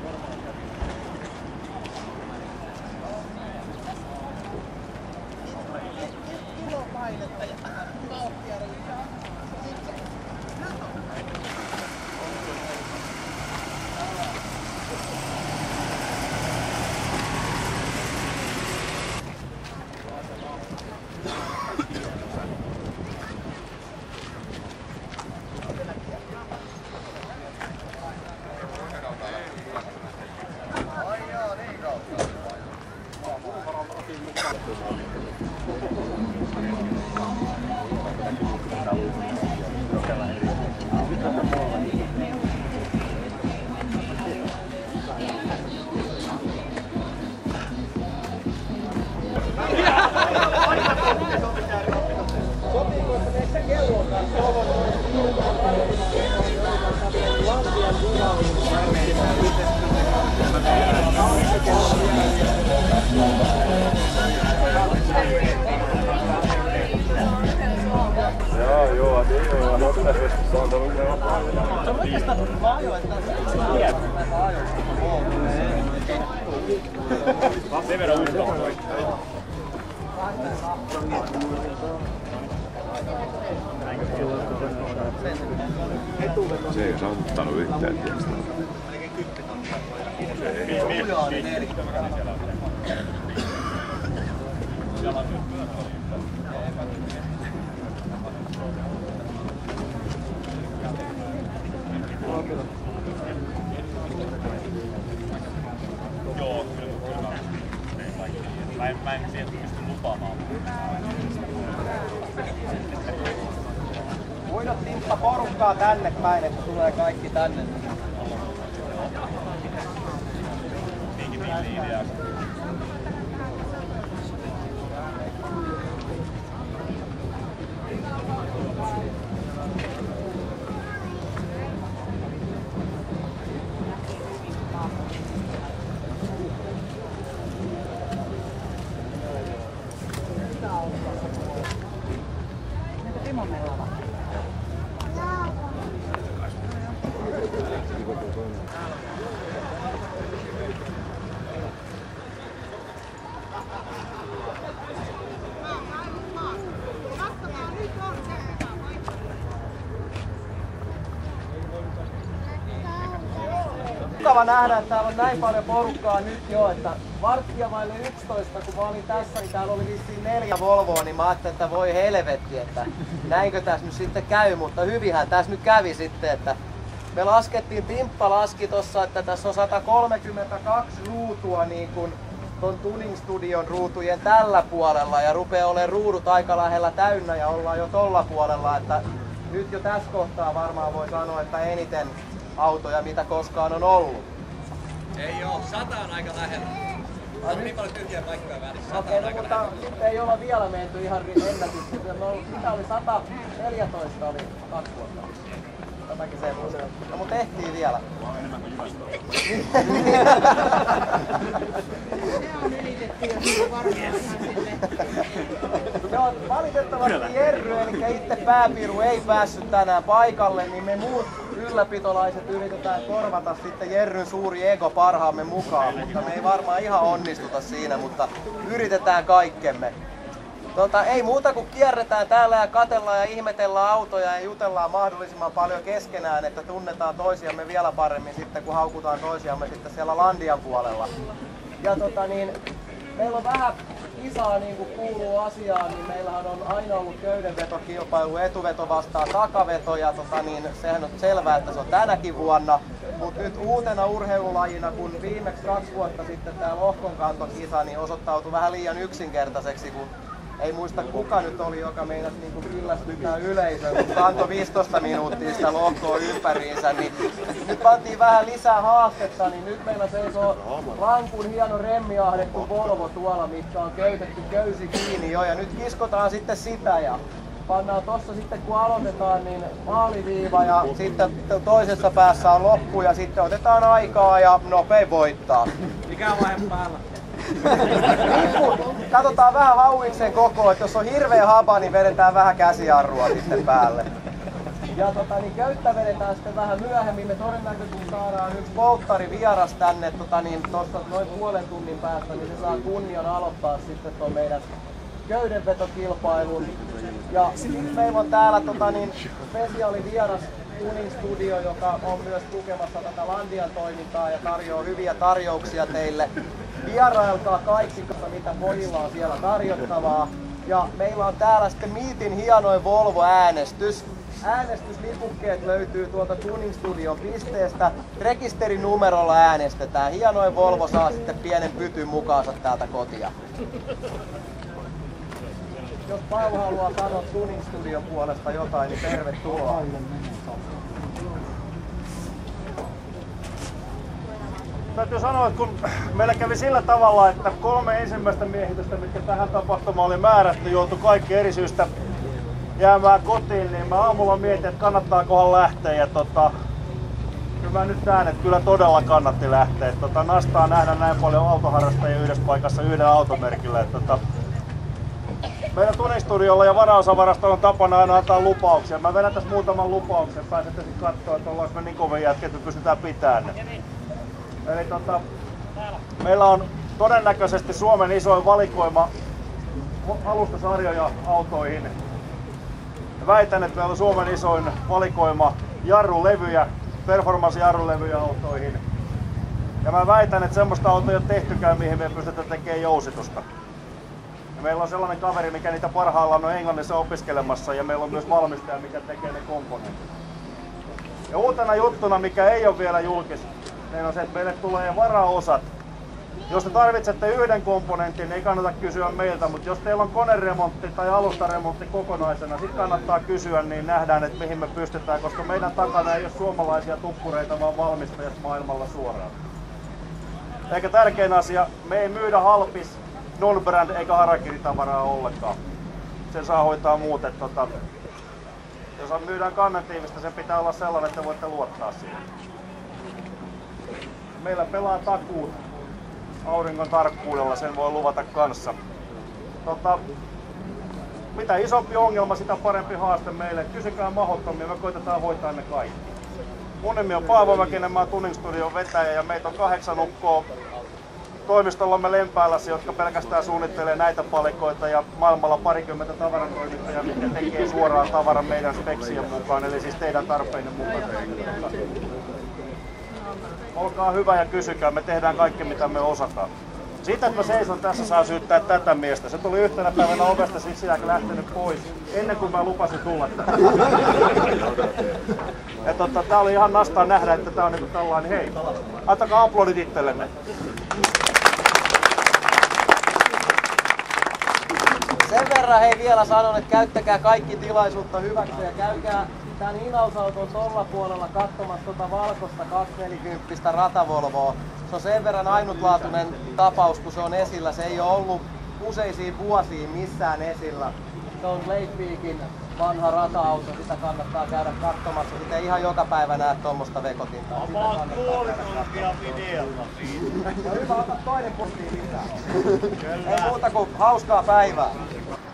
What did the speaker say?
Sen verran uskoa. Se ei saavuttanut yhtään tietysti. Joo, kyllä. Mä en siihen pysty lupaamaan. Voidot Timppa porukkaa tänne päin, että tulee kaikki tänne. Niinkin idea. Mukava nähdä, että täällä on näin paljon porukkaa nyt jo, että varttia vaille 11, kun mä olin tässä, niin täällä oli vissiin 4 Volvoa, niin mä ajattelin, että voi helvetti, että näinkö tässä nyt sitten käy, mutta hyvinhän tässä nyt kävi sitten, että me laskettiin, Timppa laski tossa, että tässä on 132 ruutua niin kuin ton Tuning Studion ruutujen tällä puolella ja rupeaa olemaan ruudut aika lähellä täynnä ja ollaan jo tolla puolella, että nyt jo tässä kohtaa varmaan voi sanoa, että eniten autoja mitä koskaan on ollut. Ei oo, 100 on aika lähellä. On niin paljon tyhjiä paikkoja välissä. Okei, no, mutta sitten ei olla vielä menty ihan ennätysti. Mitä oli 114 oli 2 vuotta. Jotakin semmoista. No mut ehtii vielä. Joo, valitettavasti Jerry, eli itse pääpiiru ei päässyt tänään paikalle, niin me muut ylläpitolaiset yritetään korvata sitten Jerryn suuri ego parhaamme mukaan, mutta me ei varmaan ihan onnistuta siinä, mutta yritetään kaikkemme. Ei muuta kuin kierretään täällä ja katsellaan ja ihmetellään autoja ja jutellaan mahdollisimman paljon keskenään, että tunnetaan toisiamme vielä paremmin sitten, kun haukutaan toisiamme sitten siellä Landian puolella. Ja meillä on vähän kisaa niin kuin kuuluu asiaan, niin meillähän on aina ollut köydenvetokilpailu, etuveto vastaan takaveto ja sehän on selvää, että se on tänäkin vuonna. Mutta nyt uutena urheilulajina, kun viimeksi 2 vuotta sitten tämä lohkonkantokisa niin osoittautui vähän liian yksinkertaiseksi, kun ei muista kuka nyt oli, joka meinasi niinku kyllästyttää yleisöön, kun kantoi 15 minuuttia sitä lohkoa ympäriinsä, niin nyt pantiin vähän lisää haastetta, niin nyt meillä seisoo lankun hieno remmiahdettu Volvo tuolla, mitkä on köytetty köysi kiinni jo, ja nyt kiskotaan sitten sitä ja pannaan tossa sitten kun aloitetaan niin maaliviiva ja sitten toisessa päässä on loppu ja sitten otetaan aikaa ja nopein voittaa. Mikä on vaihe päällä? Katsotaan vähän hauiksen koko, että jos on hirveä haba, niin vedetään vähän käsijarrua sitten päälle. Ja köyttä vedetään sitten vähän myöhemmin. Me todennäköisesti saadaan yksi polttarivieras tänne tuossa noin puolen tunnin päästä, niin se saa kunnian aloittaa sitten tuon meidän köydenvetokilpailun. Ja sitten meillä on täällä spesiaalivieras Tuning Studio, joka on myös tukemassa tätä Landian toimintaa ja tarjoaa hyviä tarjouksia teille. Vierailkaa kaikki, mitä pojilla on siellä tarjottavaa. Ja meillä on täällä sitten Meetin hienoin Volvo-äänestys. Äänestyslipukkeet löytyy tuolta Tuning Studion pisteestä. Rekisterinumerolla äänestetään. Hienoin Volvo saa sitten pienen pytyn mukaansa täältä kotia. Jos Paavo haluaa sanoa Tuning Studion puolesta jotain, niin tervetuloa. Täytyy sanoa, että kun meillä kävi sillä tavalla, että 3 ensimmäistä miehitystä, mitkä tähän tapahtumaan oli määrätty, joutui kaikki eri syystä jäämään kotiin, niin mä aamulla mietin, että kannattaakohan lähteä. Ja kyllä mä nyt näen, että kyllä todella kannatti lähteä. Nastaa nähdä näin paljon autoharrastajia yhdessä paikassa yhden automerkillä. Meidän Tuning Studiolla ja varaosavarastolla on tapana aina antaa lupauksia. Mä vedän tässä muutaman lupauksen, pääsette sitten katsoa, että ollaanko me niin kovin jätkiä, että me pystytään pitämään ne. Eli meillä on todennäköisesti Suomen isoin valikoima alustasarjoja autoihin. Väitän, että meillä on Suomen isoin valikoima jarrulevyjä, performance-jarrulevyjä autoihin. Ja mä väitän, että semmoista autoa ei ole tehtykään, mihin me pystytään tekemään jousitusta. Ja meillä on sellainen kaveri, mikä niitä parhaillaan on Englannissa opiskelemassa, ja meillä on myös valmistaja, mikä tekee ne komponentit. Ja uutena juttuna, mikä ei ole vielä julkista, niin on se, että meille tulee varaosat. Jos te tarvitsette yhden komponentin, ei kannata kysyä meiltä, mutta jos teillä on koneremontti tai alustaremontti kokonaisena, sitten kannattaa kysyä, niin nähdään, että mihin me pystytään, koska meidän takana ei ole suomalaisia tukkureita, vaan valmistajat maailmalla suoraan. Eikä tärkein asia, me ei myydä halpis, non-brand eikä harakiri-tavaraa ollenkaan. Sen saa hoitaa muuten. Jos myydään kannetiivistä, sen pitää olla sellainen, että voitte luottaa siihen. Meillä pelaa takuut auringon tarkkuudella, sen voi luvata kanssa. Mitä isompi ongelma, sitä parempi haaste meille. Kysykää mahdottomia, me koitetaan hoitaa ne kaikki. Mun nimi on Paavo Mäkinen, mä oon Tuning Studion vetäjä ja meitä on 8 ukkoa toimistollamme Lempäälässä, jotka pelkästään suunnittelee näitä palikoita ja maailmalla parikymmentä tavarantoimittajaa, mitkä tekee suoraan tavaran meidän speksien mukaan, eli siis teidän tarpeiden mukaan. Olkaa hyvä ja kysykää, me tehdään kaikki mitä me osataan. Siitä, että mä seison tässä, saa syyttää tätä miestä. Se tuli yhtenä päivänä ovesta sisään ja lähtenyt pois ennen kuin mä lupasin tulla tähän. Ja tää oli ihan nastaa nähdä, että tää on niinku tällainen, hei, antakaa aplodit itsellenne. Sen verran hei vielä sanon, että käyttäkää kaikki tilaisuutta hyväksi ja käykää tän hinausauton tolla puolella katsomassa valkoista 240 ratavolvoa. Se on sen verran ainutlaatuinen tapaus, kun se on esillä. Se ei ole ollut useisiin vuosiin missään esillä. Se on Leifviikin vanha rata-auto, sitä kannattaa käydä katsomassa. Sitä ei ihan joka päivä näe tuommoista vekotintaa. About puoli tuntia videota siitä. No hyvä, ota toinen puoli lisää. Ei muuta kuin hauskaa päivää.